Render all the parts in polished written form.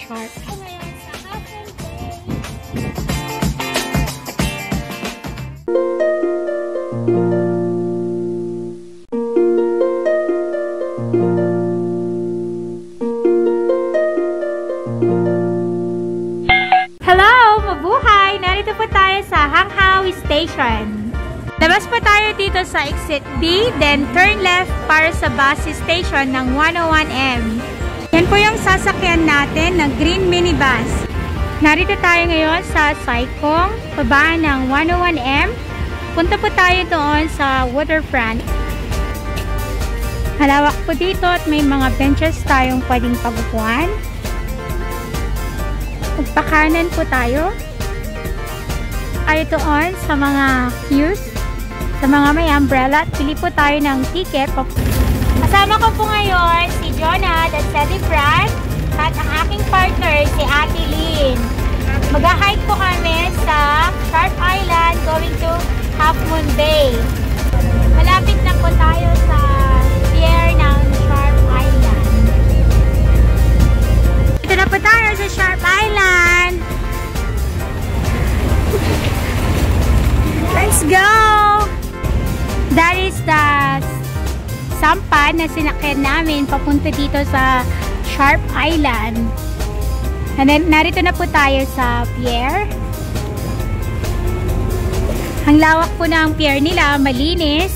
Sharp. Ngayon sa Half Moon Bay. Hello! Mabuhay! Narito po tayo sa Hanghawi Station. Labas po tayo dito sa exit B, then turn left para sa bus station ng 101M. Yan po yung sasakyan natin ng green minibus. Narito tayo ngayon sa Saikong, pabaan ng 101M. Punta po tayo doon sa waterfront. Halawak po dito at may mga benches tayong pwedeng pagupuan. Magpakanan po tayo. Tayo doon sa mga queues, sa mga may umbrella at pili po tayo ng ticket. Kasama ko po ngayon si Jonah at Sally Brad at ang aking partner si Ate Lynn. Mag-hike po kami sa Sharp Island going to Half Moon Bay. Malapit na po tayo sa pier ng Sharp Island. Ito na po tayo sa Sharp Island. Let's go! That is the sampan na sinakyan namin papunta dito sa Sharp Island. And then, narito na po tayo sa pier. Ang lawak po ng pier nila, malinis.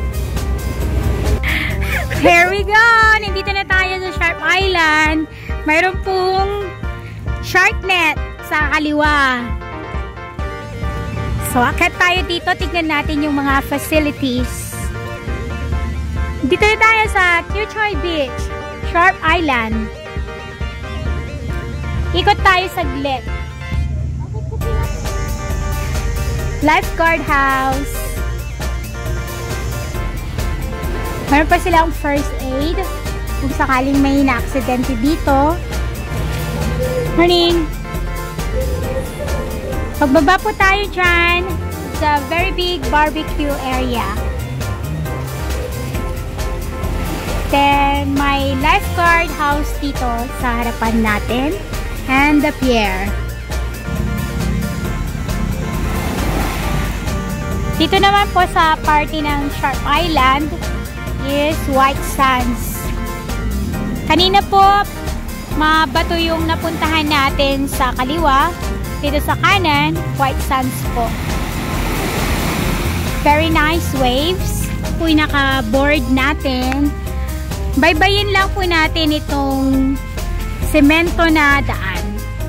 Here we go! Nandito na tayo sa Sharp Island. Mayroon pong shark net sa kaliwa. So, akit tayo dito. Tignan natin yung mga facilities. Dito na tayo sa Kiuchoy Beach, Sharp Island. Ikot tayo saglit. Lifeguard house. Meron pa silang first aid kung sakaling may na-aksidente dito. Morning! Pagbaba po tayo dyan, it's a very big barbecue area. Then, may lifeguard house dito sa harapan natin. And the pier. Dito naman po sa party ng Sharp Island is White Sands. Kanina po, mga bato yung napuntahan natin sa kaliwa. Dito sa kanan, White Sands po. Very nice waves. Po yung naka-board natin. Baybayin lang po natin itong semento na daan.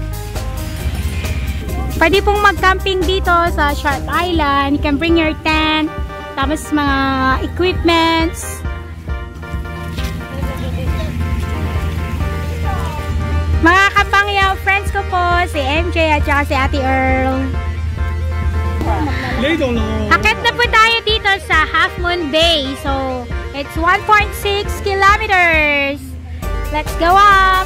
Pwede pong mag-camping dito sa Sharp Island. You can bring your tent, tapos mga equipments. Mga kapangyaw friends ko po, si MJ at saka si Ate Earl. Akit na po tayo dito sa Half Moon Bay. So, it's 1.6 kilometers. Let's go up!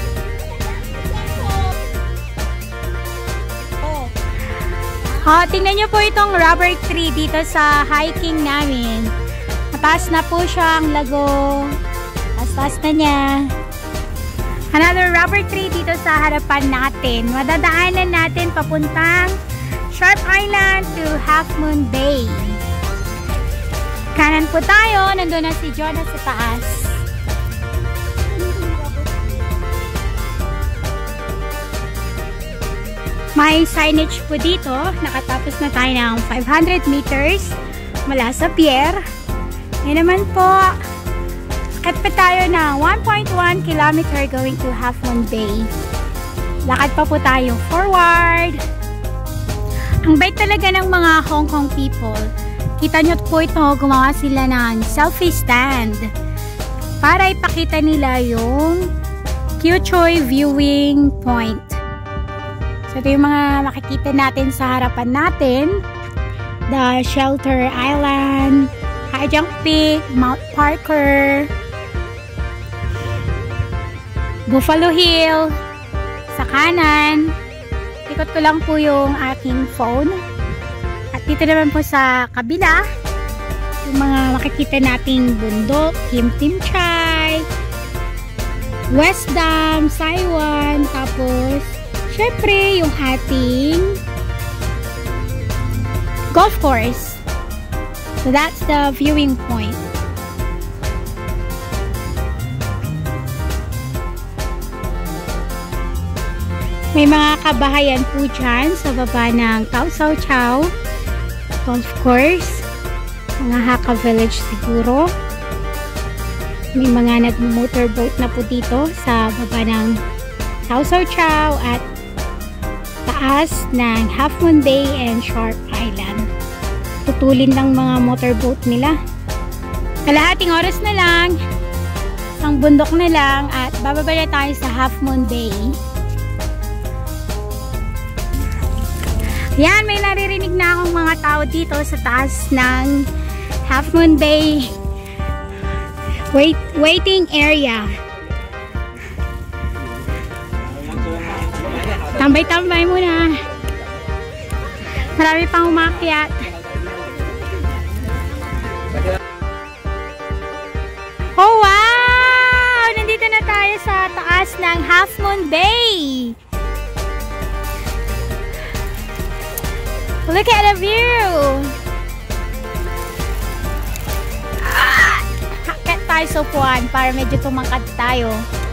Oh, tingnan nyo po itong rubber tree dito sa hiking namin. Mataas na po siya ang lago. Taas na niya. Another rubber tree dito sa harapan natin. Madadaanan natin papuntang Sharp Island to Half Moon Bay. Kanan po tayo. Nandun na si Jonah sa taas. May signage po dito. Nakatapos na tayo ng 500 meters mula sa pier. Yan naman po. Lakad pa tayo na 1.1 kilometer going to Half Moon Bay. Lakad pa po tayo forward. Ang bait talaga ng mga Hong Kong people. Kita nyo po ito, gumawa sila ng selfie stand para ipakita nila yung Kiuchoy viewing point. So, ito yung mga makikita natin sa harapan natin. The Shelter Island, Hajang Peak, Mount Parker, Buffalo Hill, sa kanan. Ikot ko lang po yung aking phone. At dito naman po sa kabila, yung mga makikita nating bundok, Kim Tim Chai, West Dam, Saiwan, tapos syempre yung ating golf course. So that's the viewing point. May mga kabahayan po dyan sa baba ng Tau Sao Chau Golf Course. Mga Hakka Village siguro. May mga nag-motorboat na po dito sa baba ng Tau Sao Chau at taas ng Half Moon Bay and Sharp Island. Tutulin lang mga motorboat nila. Kalahating oras na lang, isang bundok na lang at bababa na tayo sa Half Moon Bay. Yan, may naririnig na akong mga tao dito sa taas ng Half Moon Bay waiting area. Tambay-tambay muna. Marami pang umakyat. Oh wow! Nandito na tayo sa taas ng Half Moon Bay. Look at the view! Hakit tayo sa upuan para medyo tumangkad tayo.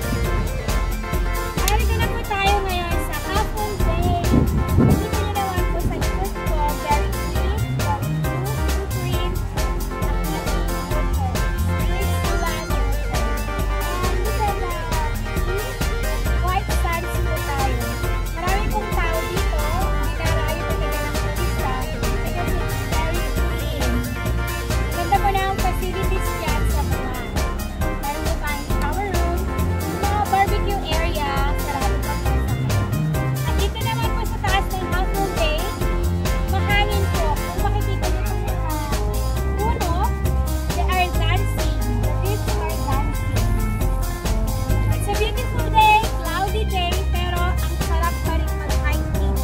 Narito na po tayo ngayon sa Half Moon Bay. Dito na naman po sa likod ko. Very clean, clean, at nothing water. It's land water. And look at the white sands po tayo. Marami pong tao dito. Dinarayo talaga ng turista because it's very clean. Ganda po na ang facilities dyan sa mga. Meron po tayong shower room, mga barbecue area, sarado pa po sa kanya. At dito naman po sa taas ng Half Moon Bay, mahangin po. Kung makikita niyo po yung puno, they are dancing. The trees are dancing. It's a beautiful day, cloudy day, pero ang sarap pa rin mag-hike dito.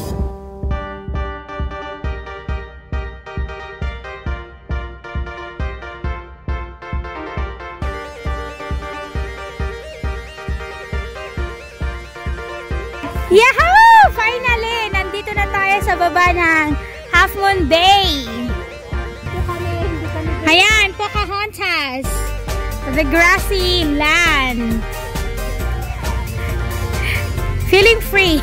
Yahoo! Finally! Nandito na tayo sa baba ng Half Moon Bay. Ayan, Pocahontas. The grassy land. Feeling free.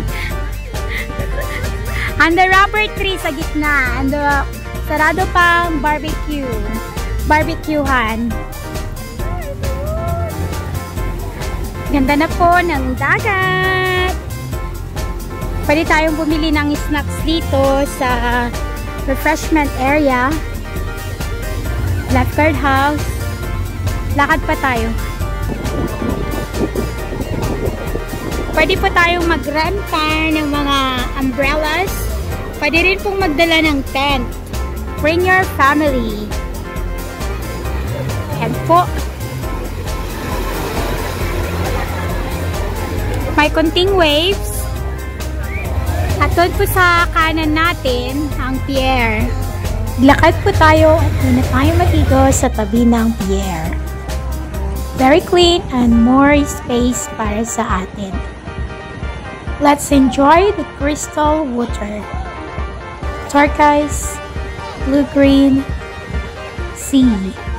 And the rubber tree sa gitna. And the sarado pang barbecuehan. Ganda na po ng dagat. Pwede tayong bumili ng snacks dito sa refreshment area. Lifeguard house. Lakad pa tayo. Pwede po tayong magrenta ng mga umbrellas. Pwede rin pong magdala ng tent. Bring your family. Ayan po. May konting waves. At doon po sa kanan natin, ang pier. Lakad po tayo at doon na tayo maligo sa tabi ng pier. Very clean and more space para sa atin. Let's enjoy the crystal water. Turquoise, blue-green sea.